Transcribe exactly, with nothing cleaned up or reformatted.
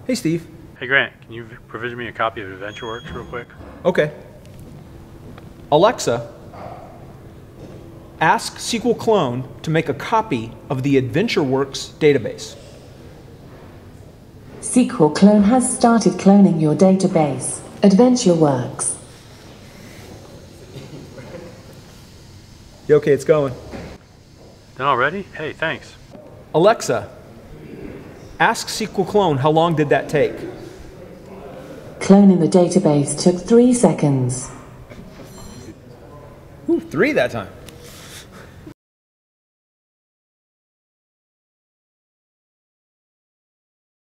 Hey, Steve. Hey Grant, can you provision me a copy of AdventureWorks real quick? Okay. Alexa, ask S Q L Clone to make a copy of the AdventureWorks database. S Q L Clone has started cloning your database. AdventureWorks. You okay, it's going. Done already? Hey, thanks. Alexa, ask S Q L Clone how long did that take? Cloning the database took three seconds. Ooh, three that time.